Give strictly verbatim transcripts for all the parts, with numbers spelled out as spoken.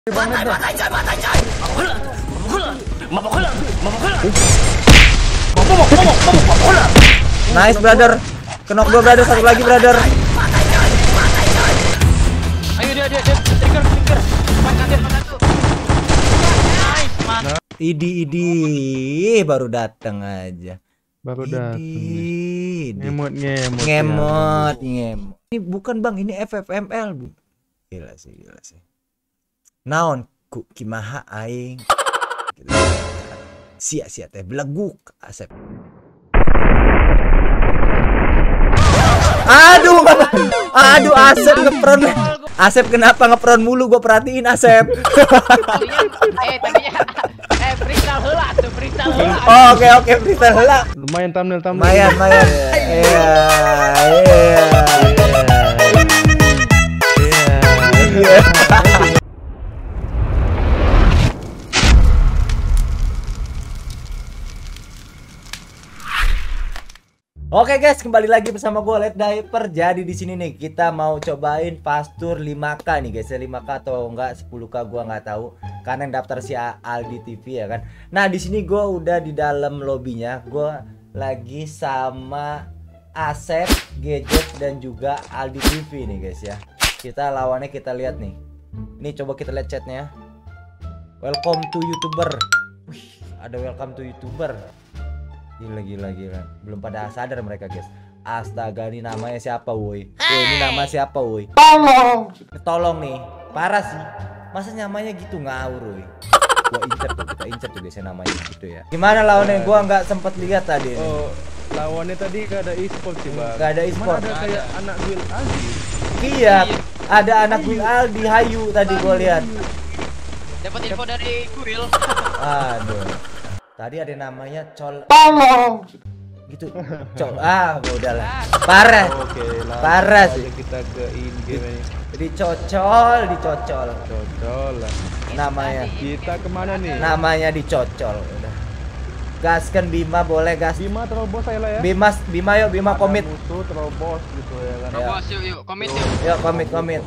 Nice brother. Kenok dua brother, satu lagi brother. Ayo dia dia dia trigger trigger. Makan dia makan tuh. Nice, man. Idi idi baru datang aja. Baru datang. Ngemot ngemot ngemot ngemot. Ini bukan bang, ini F F M L bu. Gila sih, gila sih. Naon ku kimaha aing. Sia-sia teh beleguk Asep. Aduh, aduh Asep ngepron. Asep kenapa ngepron mulu, gua perhatiin Asep. Eh tadinya eh freestyle heula tuh, freestyle heula. Oh, oke oke freestyle heula. Lumayan thumbnail thumbnail. Lumayan, lumayan. Iya, iya. Iya. Oke guys, kembali lagi bersama gue Let Diaper. Jadi di sini nih kita mau cobain Pastur lima K nih guys, lima K atau enggak sepuluh K gua nggak tahu karena yang daftar si Aldi T V ya kan. Nah, di sini gua udah di dalam lobbynya. Gua lagi sama Asep, Gadget dan juga Aldi T V nih guys ya. Kita lawannya kita lihat nih. Ini coba kita lihat chatnya. Welcome to YouTuber. Wih, ada welcome to YouTuber. Gila gila gila, belum pada sadar mereka guys. Astaga, ini namanya siapa woi? Woi, ini nama siapa woi? Tolong, tolong nih, parah sih. Masa namanya gitu ngawur woi? Gua incer tuh, kita incer tuh guys namanya gitu ya. Gimana lawannya? Gua nggak sempet lihat tadi. Oh, lawannya tadi gak ada e-sport sih bang. Gak ada e-sport. Ada kayak anak Will Aldi. Iya, ada anak Will Aldi Hayu tadi gua lihat. Dapat info dari Will. Aduh. Tadi ada namanya Col. Tolong. Gitu. Col. Ah, udahlah. Parah. Oke, parah sih. Kita ke in game ini. Dicocol, dicocol. Cocol lah. Namanya. Kita kemana nih? Namanya dicocol. Udah. Gaskan Bima boleh gas. Bima terobos saya lah ya. Bima, Bima yuk, Bima komit. Musuh terobos gitu ya kan. Terobos yuk yuk, komit yuk. Yuk komit komit.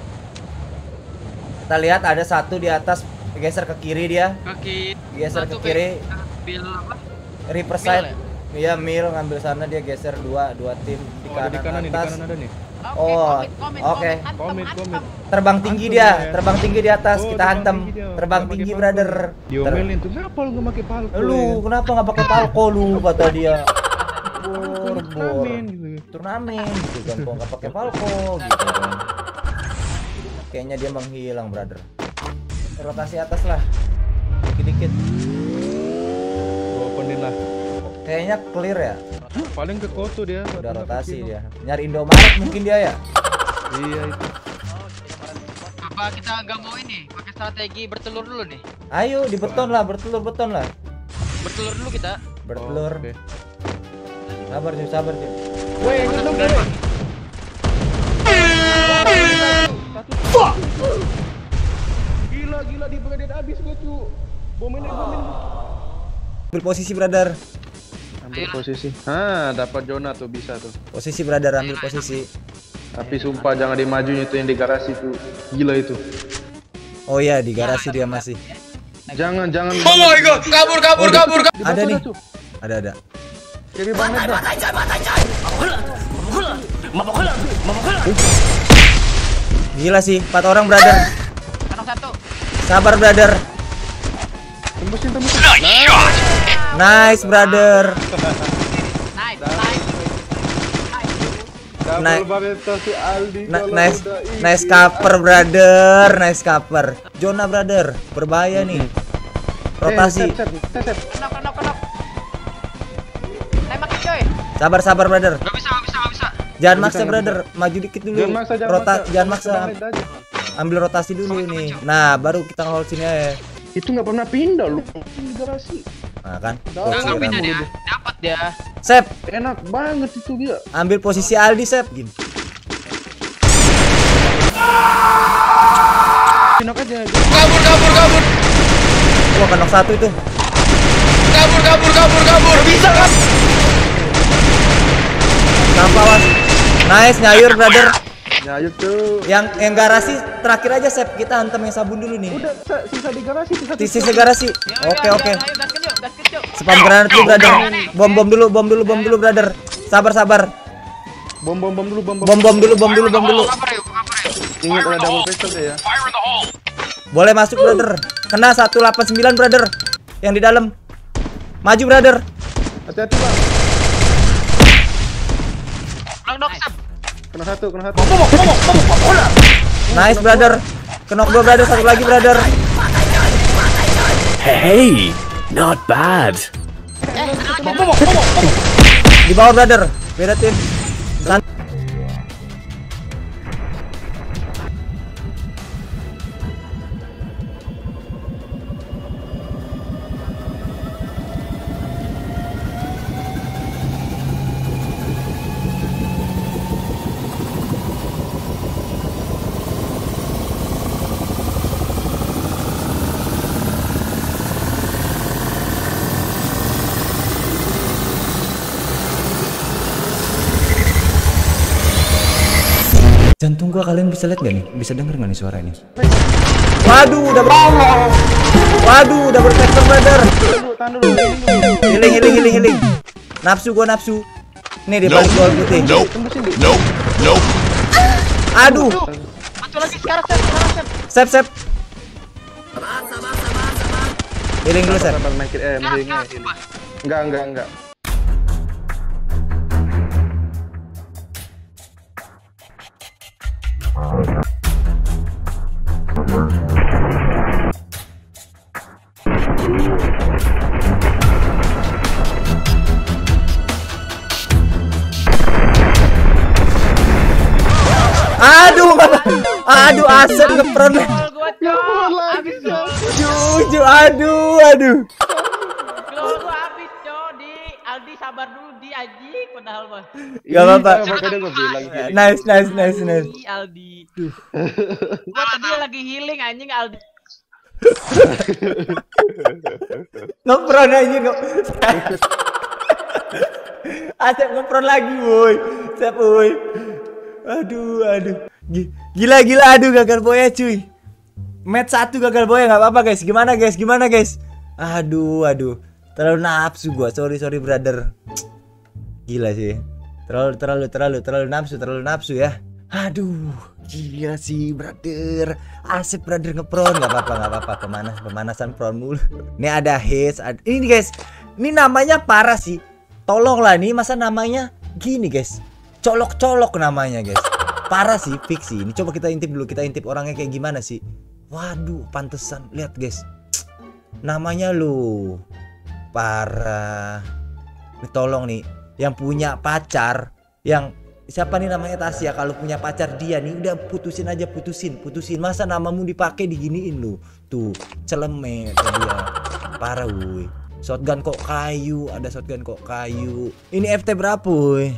Kita lihat ada satu di atas. Geser ke kiri dia. Ke Geser ke kiri. Ambil apa? Reverse side. Iya, Mil ngambil sana, dia geser dua dua tim di Oh, kanan, di kanan nih, di atas. kanan ada nih. Oh, oke. Komit, komit. Terbang tinggi Hantum dia, ya. terbang tinggi di atas, Oh, kita terbang hantem. tinggi dia. Terbang Nggak tinggi, pakai brother. Diomelin tuh, kenapa lu nggak pakai palko? Lu kenapa nggak pakai palko lu, kata dia. Bor, bor. Turnamen gitu. Turnamen gitu kan, kok nggak pakai palko gitu kan. Kayaknya dia menghilang, brother. Rotasi atas lah. Dikit-dikit. Gua openin lah. Kayaknya clear ya. Paling ke Koto dia. Udah rotasi dia. Nyari Indomaret mungkin dia ya. Iya itu. Apa kita nggak mau ini? Pakai strategi bertelur dulu nih. Ayo di beton lah, bertelur beton lah. Bertelur dulu kita. Bertelur. Oke. Sabar sih, sabar sih. Woi, ngendong deh. Gila gila di bagian habis gua cu. Bomin bomin. Ambil posisi, brother. Ambil posisi. Ah, dapat zona tuh bisa tuh. Posisi, brother, ambil posisi. Tapi sumpah jangan dimajuin itu yang di garasi tuh. Gila itu. Oh iya, di garasi dia masih. Jangan jangan. Oh my god, kabur kabur kabur. Ada nih. Ada ada. Kiri banget dah. Gila sih, empat orang, brother. Kanong satu. Sabar, brother. Tembusin tembusin. Nice, brother. Nice, nice. Nice. Double banget si Aldi. Na kalau nice, udah ini. nice cover, brother. Nice cover. Zona, brother. Berbahaya nih. Rotasi. Eh, sep, sep, sep. Kenok kenok kenok. Tembak coy. Sabar, sabar, brother. Gak bisa gak bisa gak bisa. Jangan Nggak maksa, bisa, nggak brother. Maju dikit dulu. Jangan maksa, jangan Rota maksa. jangan maksa. Tenang aja. Ambil rotasi dulu nih. Nah, baru kita hold sini aja. Itu nggak pernah pindah lu di garasi. Nah, kan. Nggak, Hold Gak sini, nggak pindah kan. dia. Dapat dia. Sep, Enak banget itu dia. ambil posisi Aldi, Sep. Gini. Enak aja. Kabur kabur kabur. Wah, kenok satu itu. Kabur kabur kabur kabur. Bisa kan? Sampah, was. Nice, nyayur, brother. Nyayut tuh. Yang yang garasi terakhir aja Sep, kita hantam yang sabun dulu nih. Udah sisa di garasi, sisa Di sisi garasi. Oke oke. Ayo gaskan yuk, gaskan yuk. Spam granat dulu brother. Bom bom dulu, bom dulu, bom dulu brother. Sabar sabar. Bom bom bom dulu, bom Bom bom dulu, bom dulu, bom dulu. Ingat ada double pistol deh ya. Boleh masuk brother. Kena seratus delapan puluh sembilan brother. Yang di dalam. Maju brother. Hati-hati bang. Ulang dong, Sam. Kena satu, kena satu. Nice brother. Kena dua brother, satu lagi brother. Hey, not bad. Di bawah brother. Beda tim. San- Jantung gua kalian bisa lihat gak nih? Bisa denger gak nih suara ini? Waduh, udah ber... Waduh, udah bertektor brother. Tahan dulu, Healing, healing, healing, healing. Nafsu gua nafsu. Nih di balik wall putih. tembusin dulu. Nope, nope. Aduh, Maju lagi sekarang, Sam. Sekarang, Sam. sep sep. Healing dulu sep. Sabar, main eh, healingnya, healing. Enggak, enggak, enggak. Aduh, aduh asep ngepron. Gol gua, Cok. Habis, Cok. Jujur, aduh, aduh. Gol gua habis, Cok. Di Aldi sabar dulu di anjing padahal mah. Gak apa-apa. Makanya gua bilang healing. Nice, nice, nice, nice. Di Aldi. Gua tadi lagi healing anjing Aldi. Ngepron aja kok. Asep ngepron lagi, woi. Sep, woi. Aduh, aduh. G- Gila, gila, aduh gagal boya cuy. Match satu gagal boya, nggak apa-apa guys. Gimana guys? Gimana guys? Aduh, aduh. Terlalu nafsu gua. Sorry, sorry brother. Gila sih. Terlalu, terlalu, terlalu, terlalu nafsu, terlalu nafsu ya. Aduh, gila sih brother. Asik brother ngepron, nggak apa-apa, nggak apa-apa. Pemanas, pemanasan pron mulu. Ini ada hits, ada... ini guys. Ini namanya parah sih. Tolonglah nih, masa namanya gini guys. Colok-colok namanya guys. Parah sih, fiksi. Ini coba kita intip dulu, kita intip orangnya kayak gimana sih. Waduh, pantesan. Lihat guys. Namanya lu. Parah. Ini tolong nih, yang punya pacar, yang siapa nih namanya Tasya, kalau punya pacar dia nih udah putusin aja, putusin, putusin. Masa namamu dipakai diginiin lu. Tuh, celemet dia. Parah wuih. Shotgun kok kayu, ada shotgun kok kayu. Ini F T berapa wuih?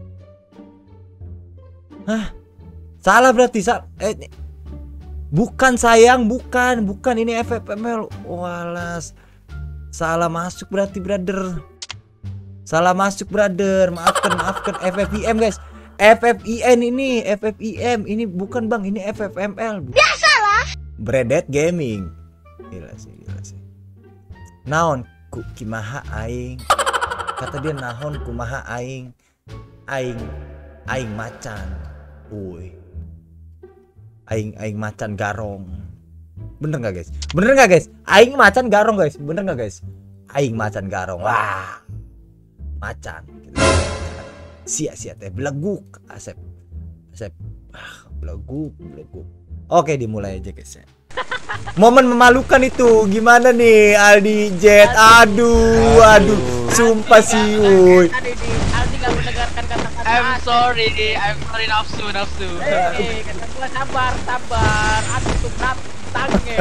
Hah? Salah berarti, sa eh, bukan sayang, bukan, bukan ini F F M L. Walas. Salah masuk berarti brother. Salah masuk brother. Maafkan, maafkan F F I M guys. F F I N ini, F F I M ini bukan bang, ini F F M L. Ya salah. Bredet Gaming. Gila sih, gila sih. Naon ku kimaha aing. Kata dia nahon kumaha aing. Aing aing macan. Woi. Aing aing macan garong. Bener nggak guys? Bener nggak guys? Aing macan garong guys. Bener nggak guys? Aing macan garong. Wah. Macan. Sia-sia teh beleguk Asep. Asep. Ah, beleguk, beleguk. Oke, dimulai aja guys ya. Momen memalukan itu gimana nih Aldi Jet? Aduh, aduh. Sumpah sih, woi. Aldi gak mendengarkan kata-kata. I'm sorry, I'm sorry nafsu, nafsu. Eh, kata gua sabar, sabar. Aku tuh nap tange.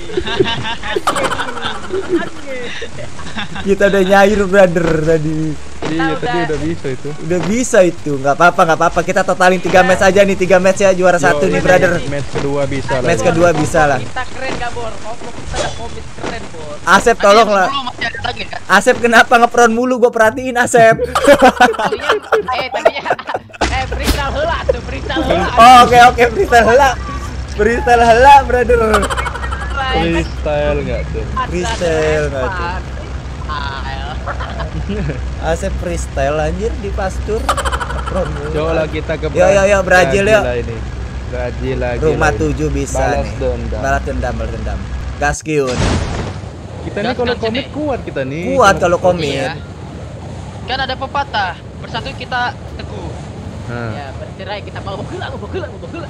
Kita udah nyair brother tadi. Iya, tadi udah bisa itu. Udah bisa itu, nggak apa-apa, nggak apa-apa. Kita totalin tiga match aja nih, tiga match ya juara satu nih brother. Match kedua bisa lah. Match kedua bisa lah. Kita keren gak Bor? Ngomong kita ada komit keren Bor. Asep tolong lah. Masih ada lagi kan? Asep kenapa ngepron mulu? Gue perhatiin Asep. Tadinya, eh tadinya, eh freestyle heula tuh, freestyle heula. Oh, oke oke freestyle hela. Freestyle hela, brother. Freestyle nggak tuh? Freestyle nggak tuh? Asep freestyle anjir di pastur. Coba lah kita ke Yo yo yo Brazil yuk. lah ini. Brazil lagi. Rumah lah ini. tujuh bisa Balas nih. dendam. Balas dendam, balas dendam. Gaskiun. Kita nih kalau Gaskan komit sini. kuat kita nih. Kuat kalau komit. Iya. Kan ada pepatah, bersatu kita teguh. Nah. Ya, bercerai kita mau heula, mau heula, mau heula.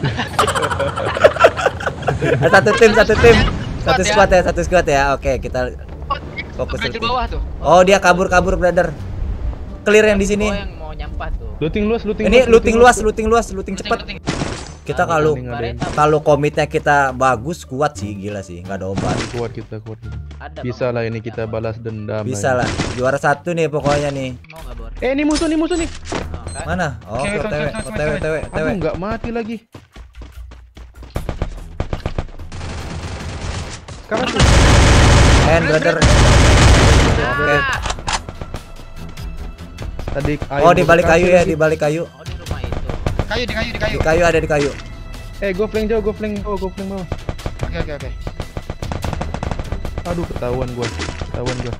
Satu tim, satu tim. Satu Squad ya. squad ya, satu squad ya. Oke, kita fokus Brazil tim. bawah tuh. Oh, dia kabur-kabur, brother. Clear yang di sini. Oh, yang mau nyampah tuh. Looting luas, looting Ini looting luas, looting luas, looting cepat. Looting, Kita kalau Ngadain. kalau komitnya kita bagus, kuat sih, gila sih, nggak ada obat. Kuat kita, kuat kita. Ada. Bisa Bang. lah ini kita balas dendam. Bisa lah. Juara satu nih pokoknya nih. Mau enggak, Bor? Eh, ini musuh, nih musuh nih. Oh, kan? Mana? Oh, Oke, O T W, oke, oke, O T W, oke, O T W, O T W. Aduh, nggak mati lagi. Sekarang tuh. And brother. Oke. Tadi Oh, di balik kayu ya, di balik kayu. Oh, di rumah itu. Kayu di kayu di kayu. Di kayu ada di kayu. Eh, gue flank jauh, gue flank bawah, gue flank bawah. Oke oke oke. Aduh, ketahuan gua. Ketahuan gua.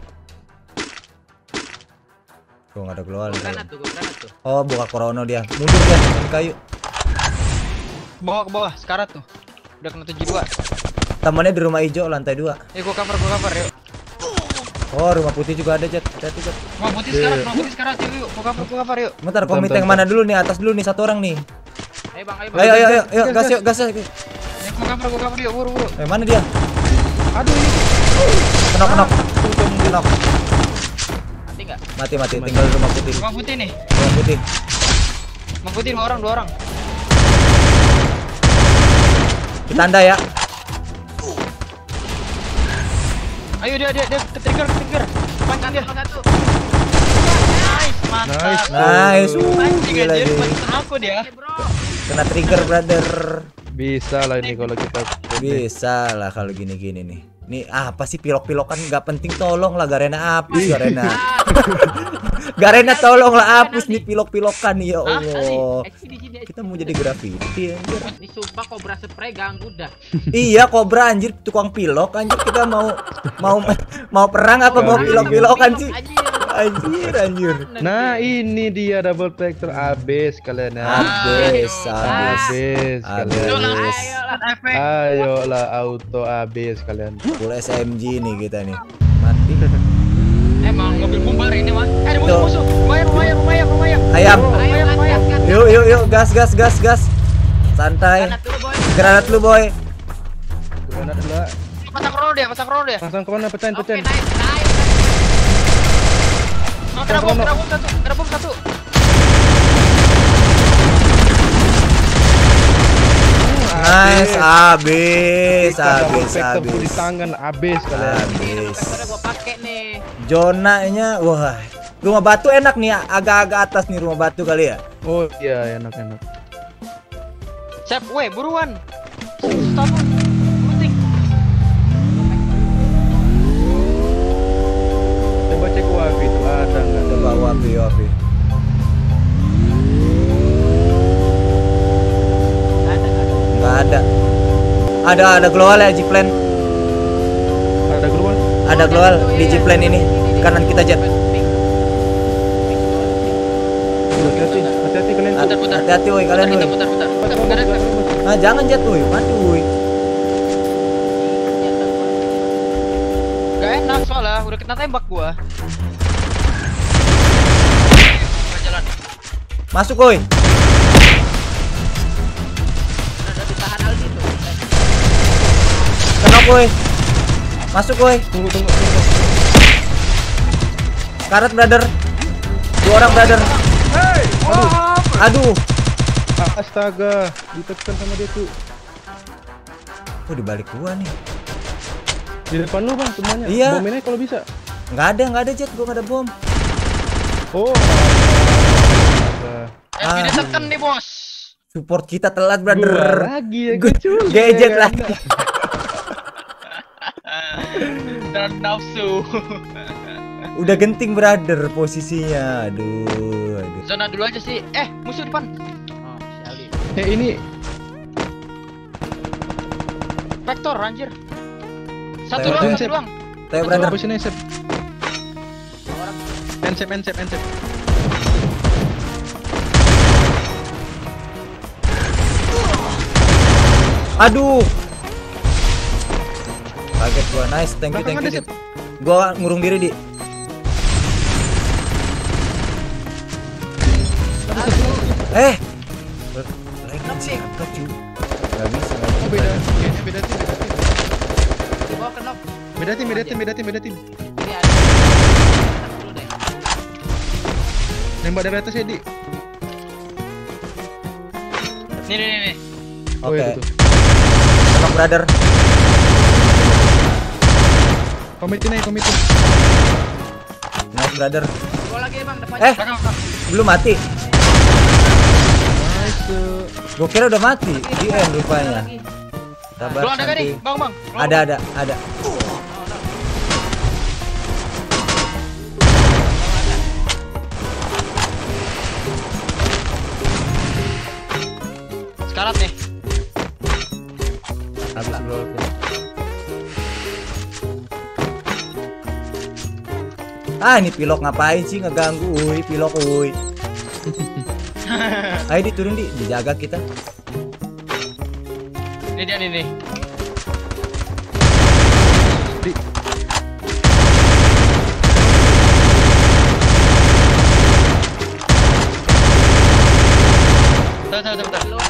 Tuh nggak ada global. Granat tuh, gua granat tuh. Oh, buka krono dia. Mundur dia di kayu. Bawah ke bawah, sekarat tuh. Udah kena tujuh dua. Temannya di rumah hijau lantai dua. Eh gua cover gua cover yuk. Oh, rumah putih juga ada, Jet. Hati-hati, Jet. Rumah putih sekarat, rumah putih sekarat yuk yuk. Gua cover gua cover yuk. Bentar, komit bentar, yang mana dulu nih? Atas dulu nih, satu orang nih. Ayo, Bang, ayo, Bang. Ayo, ayo, ayo, ayo, gas yuk, gas yuk. Ya gua cover gua cover yuk, buru buru. Eh, mana dia? Aduh, ini. Kenok, kenok. Kenok. Mati enggak? Mati, mati. Tinggal rumah putih. Rumah putih nih. Rumah putih. Rumah putih dua orang, dua orang. Ditanda ya. Ayo dia dia dia ke trigger ke trigger. Pancang dia. Satu. Nice, mantap. Nice. Nice. Uh, Anjing gila anjir, dia. pancang aku dia. Eh, bro. Kena trigger, brother. Bisa lah ini kalau kita. Bisa lah kalau gini-gini nih. Nih apa sih pilok-pilokan nggak penting, tolong lah Garena hapus Garena. Garena tolong lah hapus nih pilok-pilokan nih, ya Allah. Eh, sini, sini, Kita mau jadi graffiti anjir. Ini sumpah Cobra spray ganggu dah. Iya, Cobra anjir, tukang pilok anjir. Kita mau mau mau perang apa mau Gak pilok-pilokan sih? Anjir. Anjir, anjir. Nah, ini dia double factor abis kalian ya. Abis, abis. Abis kalian. Abis. Efek. Ayolah auto abis kalian. Full S M G nih kita nih. Mati. Emang mobil bombar ini mah. Eh ada musuh Tuh. musuh. Lumayan lumayan lumayan lumayan. Ayam. Ayo, gas, gas, gas. Yuk, yuk, yuk, gas, gas, gas, gas. Santai. Granat dulu, boy. Granat lu, boy. Granat lah. Pasang krono dia, pasang krono dia. Pasang kemana pecahin Oke, pecahin. nice, nice. Oh, kena bom, kena bom satu, kena bom satu. Nice, abis, Kita double abis, factor full di abis. tangan abis kalian. Abis. Udah gua pakai nih. Zonanya, wah. Rumah batu enak nih, agak-agak atas nih rumah batu kali ya. Oh iya enak enak. Sep, weh buruan. Satu. Penting. Coba cek wifi itu ada nggak? Coba wapi, wapi. Ada, ada. Nggak ada. Ada, ada global ya, G-Plan. Ada keluar. Ada global di G-Plan ini. Kanan kita, Jet. Hati-hati, hati-hati kalian. Putar, putar. Hati-hati, woi, kalian, Putar, woi. putar, putar. Putar, putar, putar. Nah, jangan, Jet, woi. Mati, woi. Gak enak soalnya, udah kena tembak gua. Jalan. Masuk, woi. Udah ditahan Aldi tuh. Kenok, woi. Masuk, woi. Tunggu tunggu tunggu. Karet, brother. Dua orang, brother. Hey, aduh. Aduh. Astaga, ditekan sama dia tuh. Oh, di balik gua nih. Di depan lu bang semuanya. Iya. Bominnya kalau bisa. Nggak ada, nggak ada, Jet. Gua nggak ada bom. Oh. Astaga. Eh, Ah. ditekan nih bos. Support kita telat, Gua brother. lagi ya Gua- kecil. gadget lagi. Dan nafsu. Udah genting, brother, posisinya. Aduh, aduh. Zona dulu aja sih. Eh, musuh depan. Eh ini Vector anjir. Satu Teo, doang, Teo. satu doang. Teo brother. posisinya sep. Ensep, ensep, ensep. Aduh. Kaget gua. Nice, thank you, thank Belakang you. ada, Dit. Gua ngurung diri, Di. Eh. Lagi sih, angkat cuy. Gak bisa. nggak Oh, bisa. beda. Kayaknya beda tim, beda tim. Gua kenok. Beda tim, beda tim, beda tim, beda tim. Ini ada. Enak dulu deh. Nembak dari atas ya, Di. Nih nih nih nih. Oh, Oke. itu tuh. Tenang, brother. Komitin aja, komitin. Nice, brother. Gua lagi bang depan. Eh, belum mati. Nice. Gua kira udah mati. Di end rupanya. Sabar, Belum ada gak nih? nanti. Bang, bang. Belum, Ada, bang. ada, ada. Sekarat nih. Habis bro. Ah, ini pilok ngapain sih ngeganggu? Uy, pilok uy. Ayo Di, turun Di, dijaga kita. Ini dia nih nih. Di. Bentar, bentar, bentar.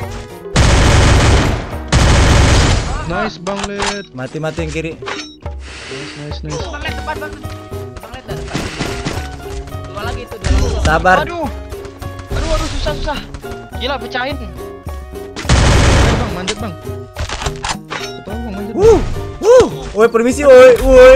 Nice, Bang Led. Mati-mati yang kiri. Nice, nice, nice. Bang lihat depan bang. Bang lihat depan. Dua lagi itu dalam gua. Sabar. Aduh. Aduh, aduh susah susah. Gila pecahin. Ayo, Bang, manjat, Bang. Betul, Bang, manjat. Wuh, wuh. Woi, permisi, woi, woi.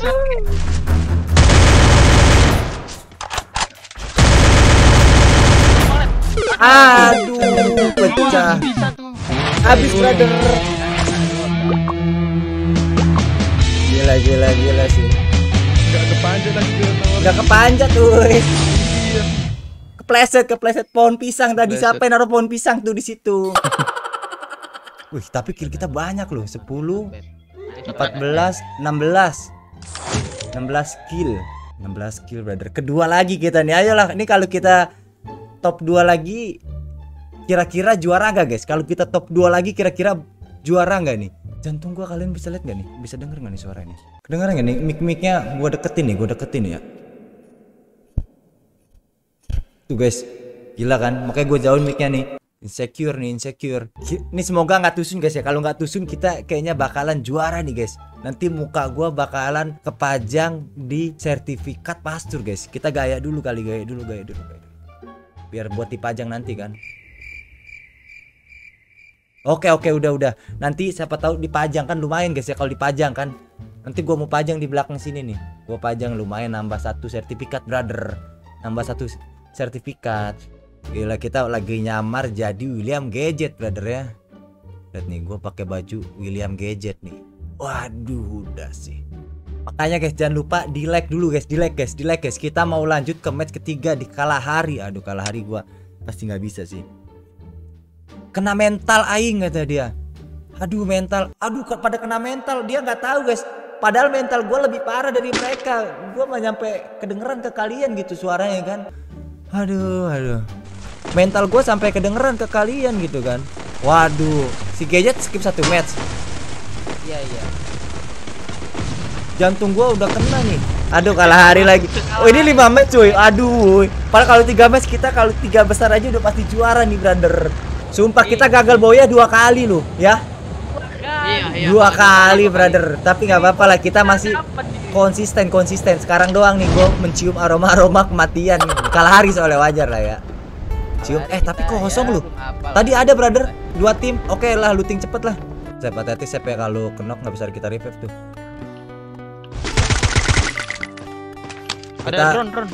Aduh, pecah. Bisa tuh. Habis, brother. Gila, gila, gila sih. Gak kepanjat lagi ke tower. Gak kepanjat, woi. Kepleset, kepleset pohon pisang tadi. Kepleset. Siapa yang naruh pohon pisang tuh di situ? Wih, tapi kill kita banyak loh. sepuluh, empat belas, enam belas. enam belas kill. enam belas kill, brother. Kedua lagi kita nih. Ayolah, ini kalau kita top dua lagi kira-kira juara gak, guys? Kalau kita top dua lagi kira-kira juara nggak nih? Jantung gua kalian bisa lihat nggak nih? Bisa denger nggak nih suaranya? Kedengeran nggak nih? Mic-micnya gua deketin nih, gua deketin ya. Tuh guys, gila kan? Makanya gue jauhin mic-nya nih. Insecure nih, insecure. Ini semoga nggak tusun guys ya. Kalau nggak tusun kita kayaknya bakalan juara nih guys. Nanti muka gue bakalan kepajang di sertifikat pastur guys. Kita gaya dulu kali, gaya dulu, gaya dulu, gaya dulu. Biar buat dipajang nanti kan. Oke oke udah udah. Nanti siapa tahu dipajang kan lumayan guys ya kalau dipajang kan. Nanti gue mau pajang di belakang sini nih. Gue pajang lumayan nambah satu sertifikat brother. Nambah satu sertifikat. Gila kita lagi nyamar jadi William Gadget brother ya. Lihat nih gue pakai baju William Gadget nih. Waduh udah sih. Makanya guys jangan lupa di like dulu guys, di like guys, di like guys. Kita mau lanjut ke match ketiga di Kalahari. Aduh Kalahari gue pasti nggak bisa sih. Kena mental aing kata dia. Aduh mental. Aduh pada kena mental dia nggak tahu guys. Padahal mental gue lebih parah dari mereka. Gue mah nyampe kedengeran ke kalian gitu suaranya kan. Aduh aduh. Mental gue sampai kedengeran ke kalian gitu kan. Waduh. Si Gadget skip satu match. Iya iya. Jantung gue udah kena nih. Aduh Kalahari lagi. Oh ini lima match cuy. Aduh. Padahal kalau tiga match kita kalau tiga besar aja udah pasti juara nih brother. Sumpah kita gagal boya dua kali loh ya. Iya, iya. Dua kali brother. Tapi nggak apa-apa lah kita masih konsisten konsisten. Sekarang doang nih gue mencium aroma aroma kematian. Kalahari soalnya wajar lah ya. Cium. Eh tapi kok kosong lu. Tadi ada brother dua tim. Oke lah looting cepet lah. Saya hati-hati saya kalau kenok nggak bisa kita revive tuh. Ada Kita drone, drone.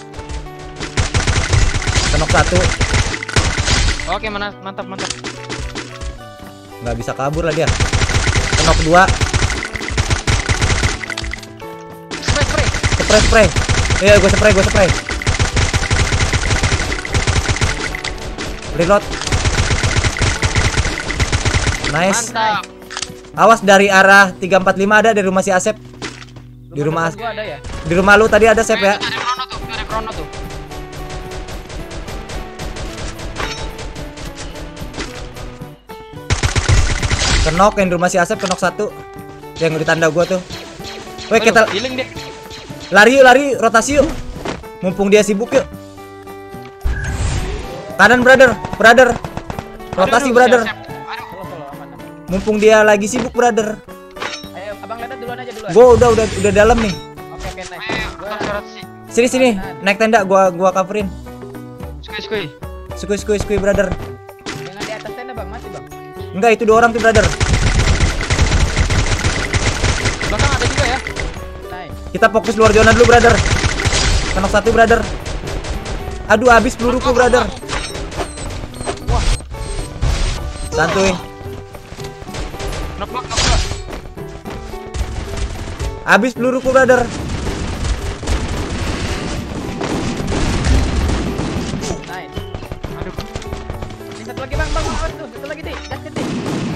kenok satu. Oke, mana mantap, mantap. Nggak bisa kabur lah dia. Kenok dua. Spray, spray. Spray spray. Iya gue spray gue spray. Reload. Nice. Mantap. Awas dari arah tiga empat lima ada dari rumah si Asep. Di rumah Gua ada ya. di rumah lu tadi ada Sep ya. Itu dari Krono tuh, dari Krono tuh. Kenok yang di rumah si Asep, kenok satu. Yang di tanda gua tuh. Weh, Waduh, kita healing deh. lari yuk, lari, rotasi yuk. Mumpung dia sibuk yuk. Kanan brother, brother. Rotasi Aduh, brother. siap, siap. Aduh, Solo solo aman. Mumpung dia lagi sibuk brother. Ayo Abang Ledat duluan aja duluan. Gua udah udah udah dalam nih. Oke oke nice. ayo, Gua Bang Surat sih. Sini sini, naik tenda gua gua coverin. Skui, skui. Skui skui skui brother. yang di atas tenda Bang, mati Bang. Enggak, itu dua orang tuh brother. Belakang ada juga ya. Nice. Kita fokus luar zona dulu brother. Kenok satu brother. Aduh, habis peluruku brother. Santuy. Knock, knock, knock, knock. Habis peluruku brother. Nice. Aduh. Ini satu lagi Bang, Bang, awas tuh. Satu lagi, Dik. Gasket, Dik.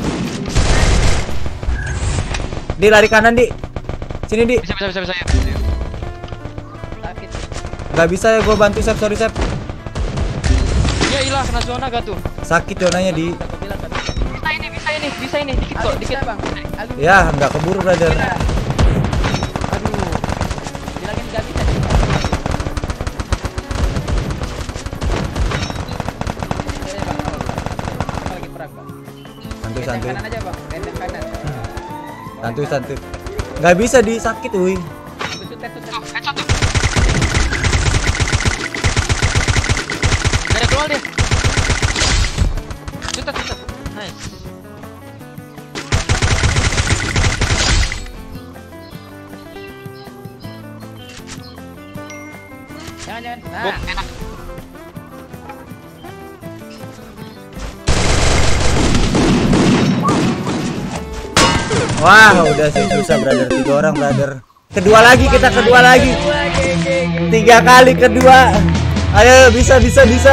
Di lari kanan, Di. Sini, Di. Bisa, bisa, bisa, bisa. Ya. Sakit. Gak bisa ya gua bantu Sep, sorry Sep. Ya ilah, kena zona gak tuh? Sakit zonanya di. Aku bilang tadi. Bisa ini, bisa ini, bisa ini. Dikit kok, Aldi dikit. bisa Bang. Aldi Ya, nggak keburu brother. bisa. Aduh. Bilangin nggak bisa. Dik. Oke, Bang, awas, Bang. Kita lagi perang Bang. Santuy, Random santuy. kanan aja Bang, random kanan. Santuy, santuy. Nggak bisa disakit, wuih. Sutet, sutet. Tuh, headshot tuh. Gak ada keluar deh. Sutet, sutet. Nice. Jangan, jangan. Bom, Nah, enak. Wah, udah sih susah brother. Tiga orang brother. Kedua lagi kita, kedua lagi. Tiga kali kedua. Ayo, bisa, bisa, bisa.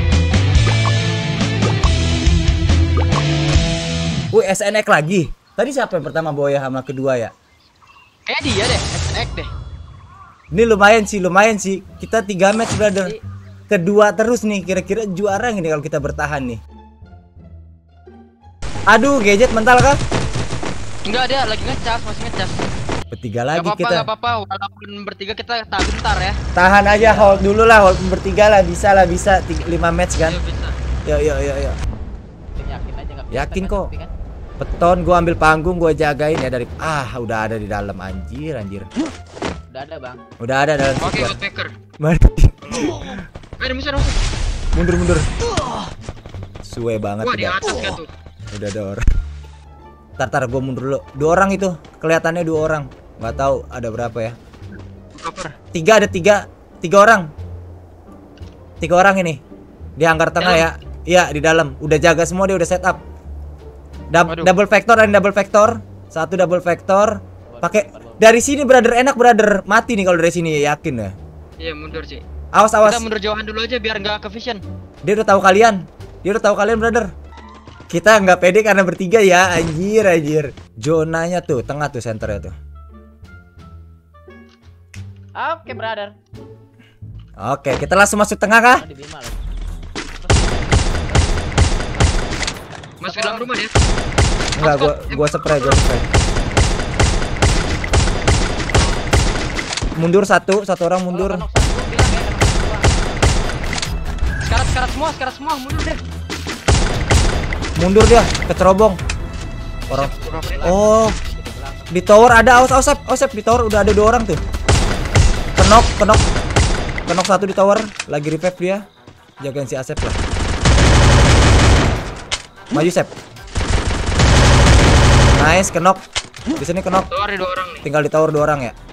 Wih, S N X lagi. Tadi siapa yang pertama bawa ya sama kedua ya? Kayaknya dia deh, S N X deh. Ini lumayan sih, lumayan sih. Kita tiga match brother. Kedua terus nih, kira-kira juara ini kalau kita bertahan nih. Aduh, gadget mental kah? Enggak, dia lagi ngecas, masih ngecas. Bertiga Gak lagi apa-apa, kita. gak apa-apa. Walaupun bertiga kita tak bentar ya. Tahan aja, hold dulu lah, hold bertiga lah, bisa lah, bisa. Tiga, lima match kan? Ayo, bisa. Yuk, yuk, yuk, yuk. yakin aja nggak bisa. Yakin kan, kok. tapi kan. Peton gua ambil panggung, gua jagain ya dari ah udah ada di dalam, anjir anjir. Udah ada Bang. Udah ada dalam Oke, speaker. Godmaker. Mari. Ayo, ada musuh, ada musuh. Mundur mundur. Suwe banget Wah, di udah. atas kan tuh. Udah ada orang. Tar tar gua mundur dulu. Dua orang itu, kelihatannya dua orang. Nggak tahu ada berapa ya. Cover. Tiga, ada tiga. Tiga orang. Tiga orang ini. Di hanggar tengah ya. Iya, di dalam. Udah jaga semua, dia udah setup. Dub- Waduh. double vector dan double vector. Satu double vector. Pakai dari sini brother, enak brother. Mati nih kalau dari sini, yakin ya. Iya, mundur sih. Awas awas. Kita mundur jauhan dulu aja biar nggak ke vision. Dia udah tahu kalian. Dia udah tahu kalian brother. Kita nggak pede karena bertiga ya, anjir anjir. Zonanya tuh tengah tuh, senternya tuh. Oke, brother. Oke, kita langsung masuk tengah kah? Oh, di Bima loh. Masuk ke dalam rumah dia. Enggak, gua gua spray, gua spray. Mundur satu, satu orang mundur. Kalau knock satu, bilang ya, knock satu doang. Sekarat sekarat semua, sekarat semua, mundur deh. Mundur dia, kecerobong. Orang. Oh, di tower ada, aus ausep, ausep di tower udah ada dua orang tuh. Kenok, kenok. Kenok satu di tower, lagi revive dia. Jagain si Asep lah. Maju Sep. Nice, kenok. Di sini kenok. Tower ada dua orang nih. Tinggal di tower dua orang ya.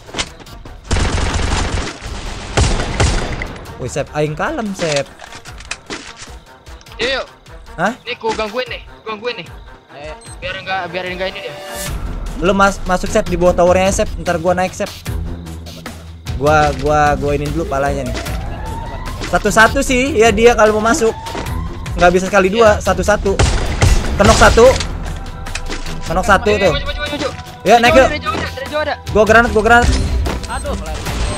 Wih Sep, aing kalem Sep. Yuk, yuk. Hah? Nih, ku gangguin nih, ku gangguin nih. Eh, Biar enggak, biar enggak ini dia. Lu mas masuk Sep di bawah towernya Sep. Ntar gua naik Sep. Gua gua gua ini dulu palanya nih. Satu-satu sih ya dia kalau mau masuk. Nggak bisa sekali dua, satu-satu. Kenok satu. Kenok satu Ayo, tuh. maju, maju, maju. Ya, naik yuk. Dari jauh ada, dari jauh ada. Gua granat, gua granat. Aduh, kelar.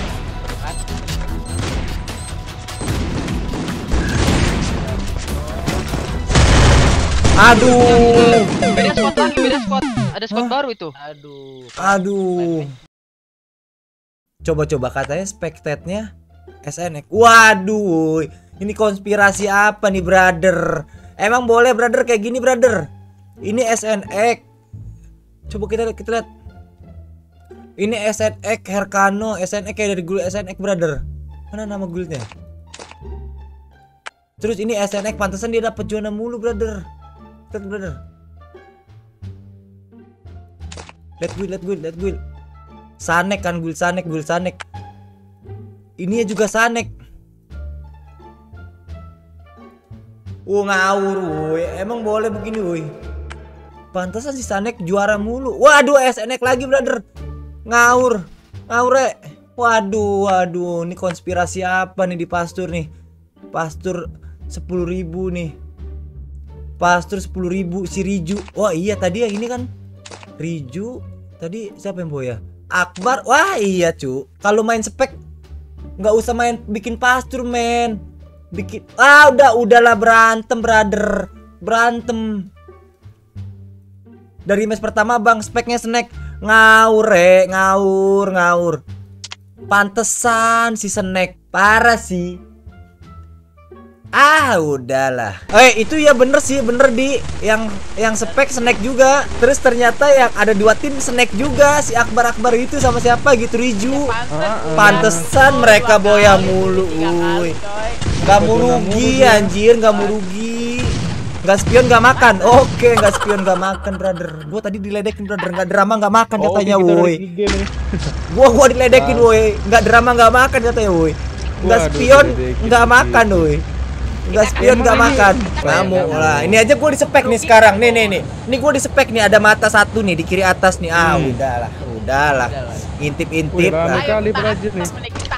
Aduh. Beda squad lagi, beda squad. Ada squad baru itu. Aduh. Aduh. Coba-coba katanya spectate-nya S N X. Waduh. Ini konspirasi apa nih, brother? Emang boleh, brother, kayak gini, brother? Ini S N X. Coba kita lihat, kita lihat. Ini S N X Herkano, S N X kayak dari guild S N X, brother. Mana nama guildnya? Terus ini S N X, pantesan dia dapat juara mulu, brother. Lihat, brother. Lihat guild, lihat guild, lihat guild. Sanek kan, guild Sanek, guild Sanek. Ini juga Sanek. Oh, ngawur, woi. Emang boleh begini, woi. Pantesan si Sanek juara mulu. Waduh, S N X lagi, brother. Ngawur. Ngawur, re. Waduh, waduh. Ini konspirasi apa nih di Pastur nih? Pastur sepuluh ribu nih. Pastur sepuluh ribu si Riju. Wah, iya tadi yang ini kan Riju. Tadi siapa yang boya? Akbar. Wah, iya, cu. Kalau main spek nggak usah main bikin Pastur, men. Bikin ah udah udahlah berantem, brother. Berantem. Dari match pertama bang speknya snack. Ngawur, re, ngawur, ngawur. Pantesan si snack parah sih. Ah, udahlah. Eh, itu ya bener sih, bener di yang yang spek snack juga. Terus ternyata yang ada dua tim snack juga, si Akbar Akbar itu sama siapa gitu, Riju. Pantesan mereka boya mulu, uy. Gak mau rugi anjir, gak mau rugi. Gak spion gak makan. Oke, gak spion gak makan, brother. Gua tadi diledekin, brother. Gak drama gak makan katanya, woi. Gua gua diledekin, woi. Gak drama gak makan katanya, woi. Gak spion gak makan, woi. Gak spion gak makan. Kamu lah. Ini aja gua dispek nih sekarang. Nih nih nih. Ini gua dispek nih, ada mata satu nih di kiri atas nih. Ah, udahlah. Udahlah. Intip-intip. Rame kali berajut nih.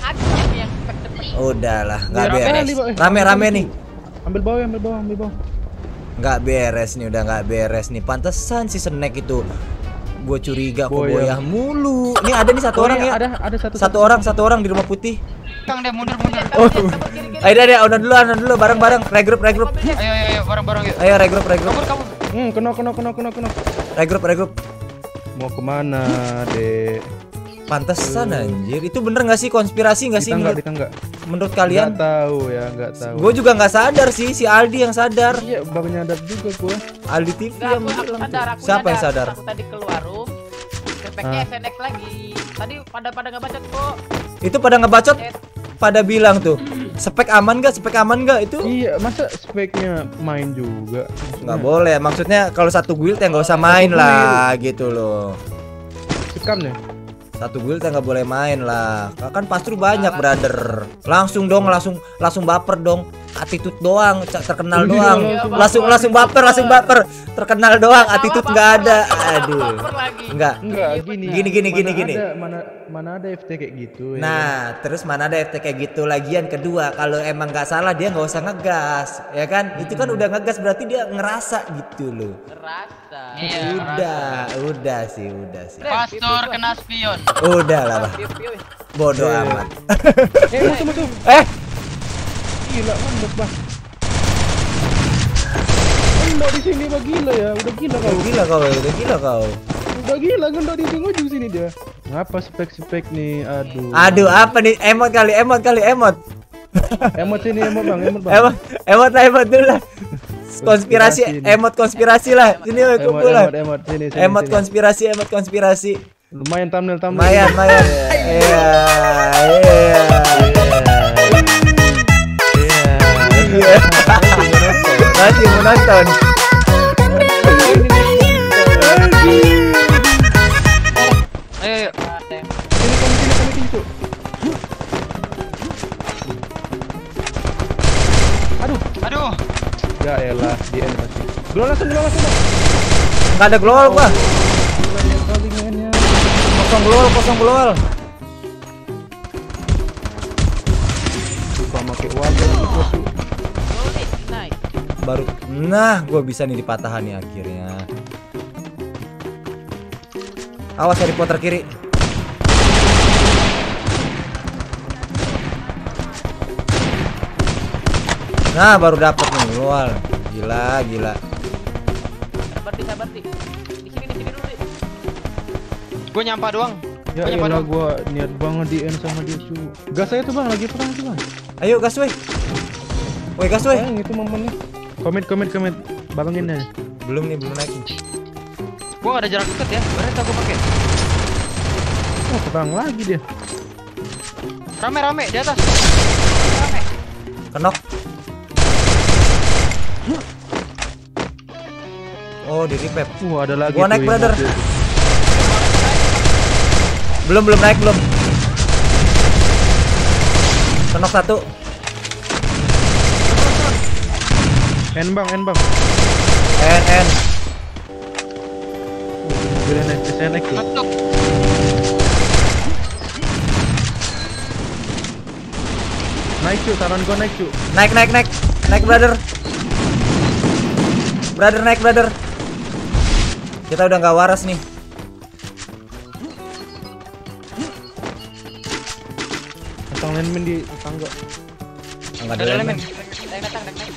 Udahlah, nggak beres. Rame-rame nih. Ambil bawah, ambil bawah, ambil bawah. Nggak beres nih, udah nggak beres nih. Pantesan si Snack itu. Gue curiga kok boyah mulu. Nih ada nih satu orang ya. Ada, ada satu. Satu orang, satu orang di rumah putih. Kang deh mundur mundur. Oh. Ayo deh, deh, udah dulu, udah dulu, bareng-bareng, regroup, regroup. Ayo ayo ayo bareng-bareng yuk. Ayo regroup, regroup. Kabur kabur. Hmm, kena kena kena kena kena. Regroup, regroup. Mau kemana, Dek? Pantesan anjir. Itu bener nggak sih, konspirasi nggak sih Kita menurut, enggak, kita enggak. menurut kalian? Nggak tahu ya, enggak tahu. Gue juga nggak sadar sih, si Aldi yang sadar. Iya, baru nyadar juga gua. Aldi T V Enggak, yang aku, aku bilang sadar, tuh. aku Siapa yang sadar? Aku tadi keluar room, speknya Ah. S N X lagi. Tadi pada pada nggak baca kok. Itu pada ngebacot, Chat. pada bilang tuh, spek aman gak? Spek aman gak? Itu Iya, masa speknya main juga? nggak boleh. Maksudnya kalau satu guild ya nggak usah main lah gitu loh. Sekam nih. Satu guild ya nggak boleh main lah. Kan Pastur banyak, brother. Langsung dong, langsung langsung baper dong. Attitude doang, ca- terkenal Iya, doang. langsung Langsung langsung baper, langsung baper. Terkenal doang, attitude nggak ada. Aduh. Baper lagi. Enggak. Enggak, gini. Gini, gini, Mana gini, gini. Ada, mana mana ada F T kayak gitu ya. Nah, terus mana ada F T kayak gitu. Lagian kedua, kalau emang nggak salah dia nggak usah ngegas, ya kan? Itu kan udah ngegas, berarti dia ngerasa gitu loh. Ngerasa. Iya. Udah, udah sih, udah sih. Pastor kena spion. Udah lah, Bah. Piu, piu. Bodoh Eh. amat. Eh, musuh musuh. Eh, Gila, mandek, Bah. Gendok di sini, Bah, gila ya. Udah gila kau. kau gila kau, udah gila kau. Udah gila gendok di ujung sini dia. Ngapa spek-spek nih? Aduh. Aduh, apa nih? Emot kali, emot kali, emot. Emot sini, emot Bang, emot Bang. Emot, emot lah, emot dulu lah. Konspirasi, Konspirasi nih. emot konspirasi lah. Sini weh, Emot, kumpul lah. emot, emot sini, sini. Emot sini. konspirasi, emot konspirasi. Lumayan thumbnail, thumbnail. Lumayan, lumayan. Iya, iya. Iya. Masih mau nonton. Ayo ayo. Sini, kami sini, kami sini, Cuk. Aduh, Aduh. ya elah, di end pasti. Gua langsung, gua langsung. Bang. Nggak ada glowal gua. Gila, kali mainnya. Kosong glowal, kosong glowal. Lupa pakai wajah lagi gua, Cuk. Oh, nih, nice. Baru, nah, gua bisa nih dipatahan nih akhirnya. Awas Harry Potter kiri. Nah, baru dapat nih. Luar. Gila, gila. Sabar di, sabar di. Di sini, di sini dulu. Di. Gue nyampah doang. Ya Gua nyampah elah, doang. gua niat banget di end sama dia cu. Gas aja tuh bang, lagi perang tuh bang. Ayo gas weh. Woi gas weh. Sayang itu momennya. Komit komit komit. Balongin aja. Belum nih, belum naik. Gue gak ada jarak dekat ya. Berarti aku pakai. Oh perang lagi dia. Rame rame di atas. Rame. Kenok. Oh, di revive. Uh ada lagi. Gua tuh naik, yang brother. mobil. Belum, belum naik, belum. Kenok satu. N bang, N bang. N, N. Mobilnya naik, saya naik tuh. Masuk. Naik cu, saran gua naik cu. Naik, naik, naik. Naik, brother. Brother, naik, brother. Kita udah nggak waras nih. Pasang landman di tangga. Enggak ada Ada elemen. elemen. Datang, datang, datang.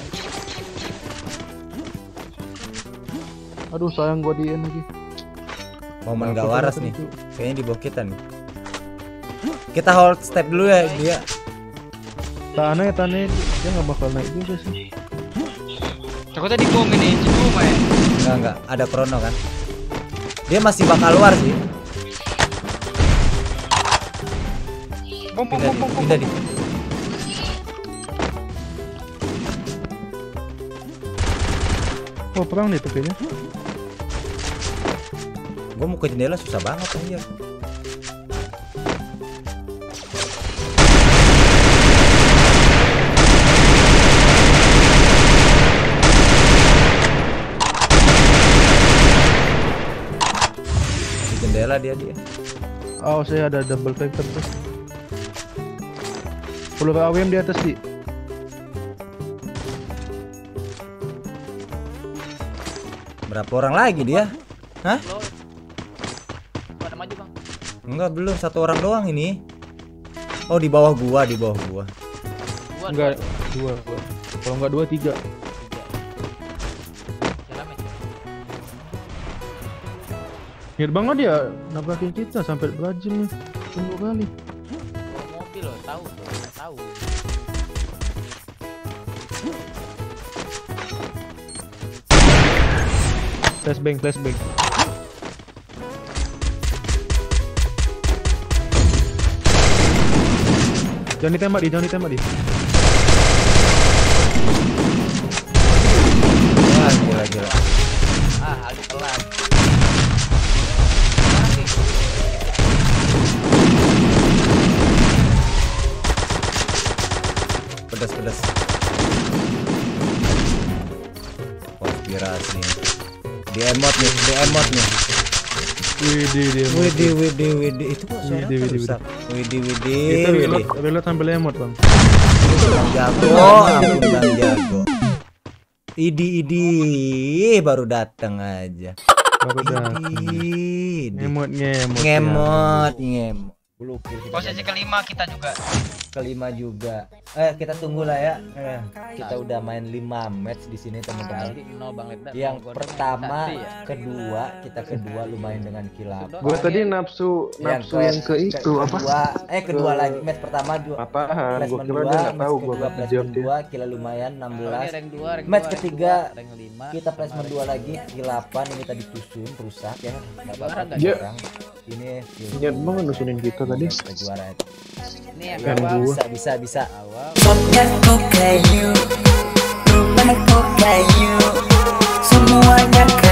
Aduh sayang gua di end lagi. Momen Aku nggak waras tadi nih. cu. Kayaknya di bawah kita nih. Kita hold step dulu ya dia. Tanah ya tanah dia nggak bakal naik juga sih. Takutnya di bom ini. Cuma ya. Enggak, enggak. Ada krono kan. Dia masih bakal luar sih. Bom bom Pindah, bom bom. di, pindah di. Oh perang nih tuh kayaknya. Gua mau ke jendela susah banget anjir. Di jendela dia dia. Oh saya ada double factor tuh. Perlu A W M di atas di. Berapa orang lagi dia? Hah? Lo. Pada maju, Bang. Enggak, belum, satu orang doang ini. Oh, di bawah gua, di bawah gua. Gua Enggak dua, dua. Kalau enggak dua tiga. Jalan, Niat banget dia nabrakin kita sampai berajam nih. Tunggu kali. bawa mobil lo, tahu, nggak tahu. Flashbang, flashbang. Jangan ditembak di, jangan ditembak di. Wah, gila gila. Ah, Aldi telat. Pedas pedas. Konspirasi. Di emot nih, di emot nih. Widih dia. Widi widi widi itu kok suara Widih, widih, rusak. Widi widi Kita widi. reload, reload sambil lemot bang. Bang jago, ampun bang jago. Idi idi baru datang aja. Baru datang. Idi. Ngemot ngemot. Ngemot, ngemot. Pelukir kita Posisi kelima kita juga. kelima juga. Eh kita tunggu lah ya. Eh, kita udah main lima match di sini teman-teman. Aldi nol Bang Leda. Yang Gua pertama, tadi ya. kedua, kita kedua lumayan dengan kilap. Gua tadi nafsu nafsu yang ke itu apa? Kedua, eh kedua Ke- lagi match pertama dua. Apaan? Gua Placement kira dua, dia nggak tahu match gua kedua, nggak placement jawab dia. dua, kila lumayan enam Oh, ini belas. rank dua, rank Match dua, rank ketiga, dua, rank lima. Kita placement dua lagi, kilapan ini tadi tusun rusak ya. Enggak Juara apa-apa nggak dia? orang. Ini Niat banget nusunin kita tadi. kejuaraan. Ini yang Kan awal. gua. Bisa bisa bisa. Awal. Wajahku kayu, rumahku kayu, semuanya kayu.